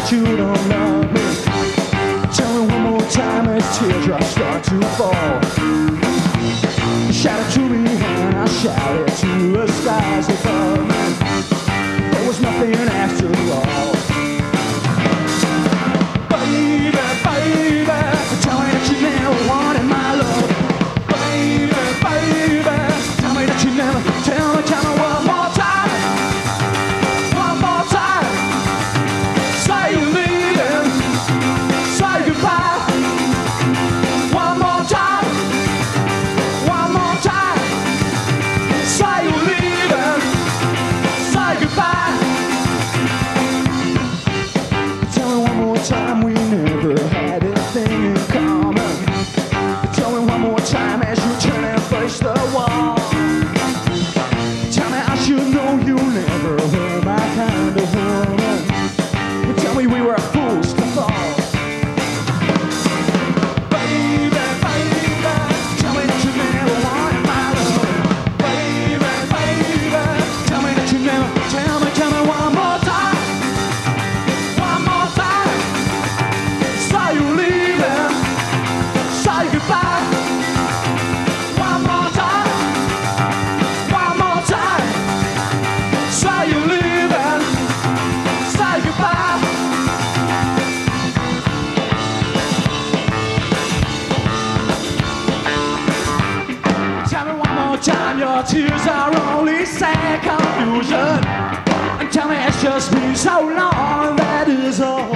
that you don't love me. Tell me one more time as teardrops start to fall. Shout it to me and I shout it to the stars above me. There was nothing after all. Baby, baby, tell me that you never wanted my love. Baby, baby, tell me that you never. Tell me one more time. One more time. Say you're leaving. Say goodbye. One more time. One more time. Say you're leaving. Say goodbye. Tell me one more time we never had anything in common. Tell me one more time as you turn and face the wall. Tell me I should know you never were my kind of woman. Tell me we were fools to fall. Baby, baby, tell me that you never wanted my love. Baby, baby, tell me that you never. Tell me one more time. One more time. Say you're leaving. Say goodbye. One more time. One more time. Say you're leaving. Say goodbye. Tell me one more time your tears are only sad confusion. And tell me it's just been so long, that is all.